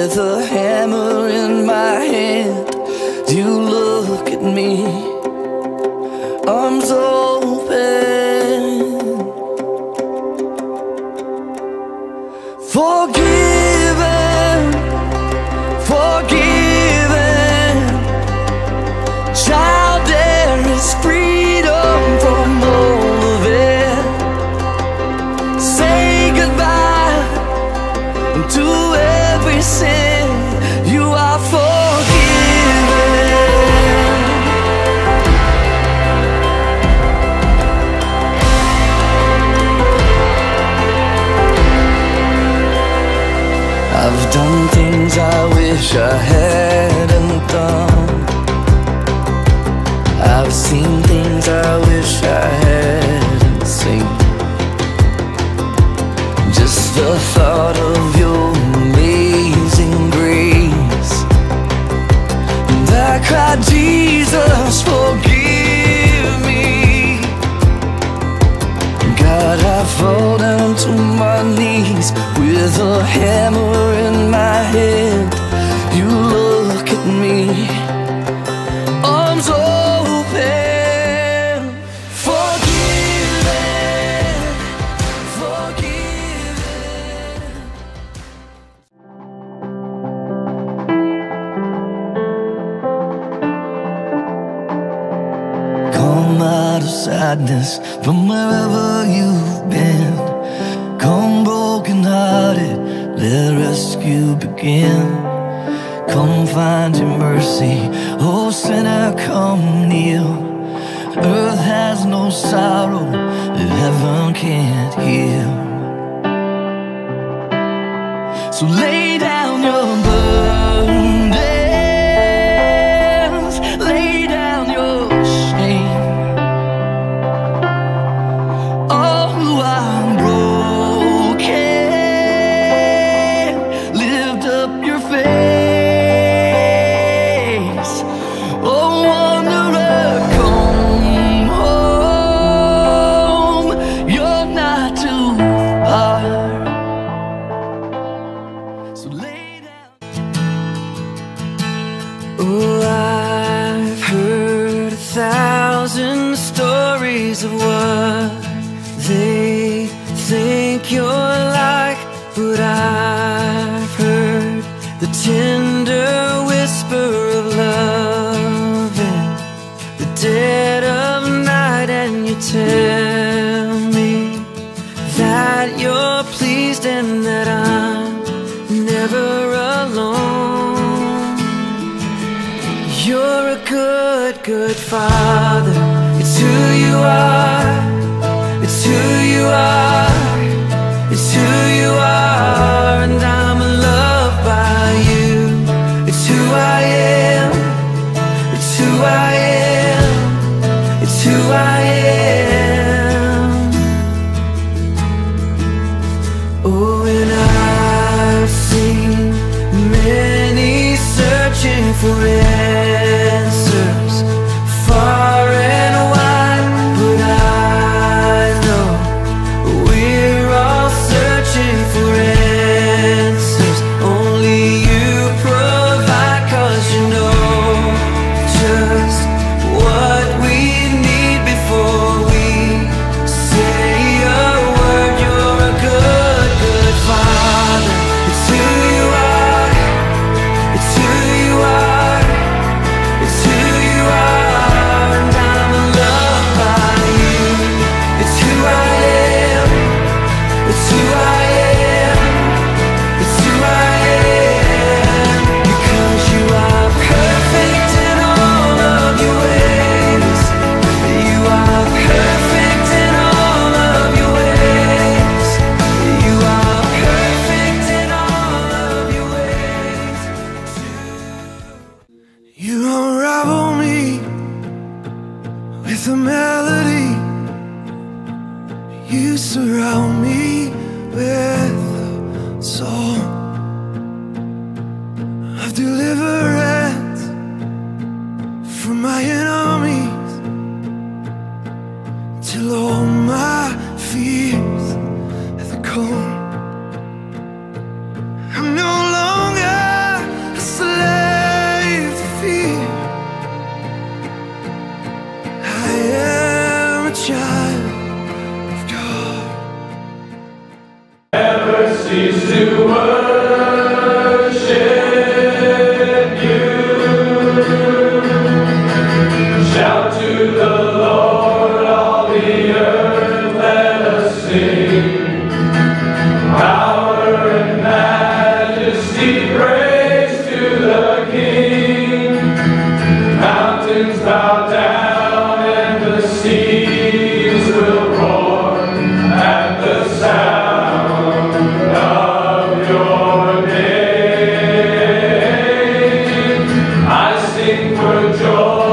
with a hammer in my hand. You look at me, arms open, forgiven, forgiven. Child, there is freedom from all of it. Say goodbye to every sin. You are forgiven. I've done things I wish I hadn't done. I've seen things I wish I hadn't seen. Just the thought of your amazing grace, and I cried, Jesus, forgive me. God, I fall down to my knees with a hammer in my hand. You look at me, arms open, forgiven, forgiven. Come out of sadness from wherever you've been. Come broken-hearted, let rescue begin. Come find your mercy, oh sinner, come kneel. Earth has no sorrow that heaven can't heal. So lay down your burdens, lay down your shame. Oh, I'm broken, lift up your face. Oh, wanderer, come home, you're not too far. So lay down. Oh, I've heard 1,000 stories of what they think you're like, but I've heard the tender whisper of love in the dead of night, and you tell me that you're pleased and that I'm never alone. You're a good, good father. It's who you are. It's who you are. It's who you are, and I'm loved by you. It's who I am. It's who I am. It's who I am. Oh, and I've seen many searching for answers far and wide, but I know we're all searching for answers. Only you provide, 'cause you know just what we need before we say a word. You're a good, good father. It's who you are. It's who you are. It's who you are, and I'm loved by you. It's who I am. It's who I am. It's who I am. Because you are perfect in all of your ways. You are perfect in all of your ways. You are perfect in all of your ways. You unravel me with a melody. You surround me with a song of deliverance from my enemies, till all my fears have gone. I'm no longer joy.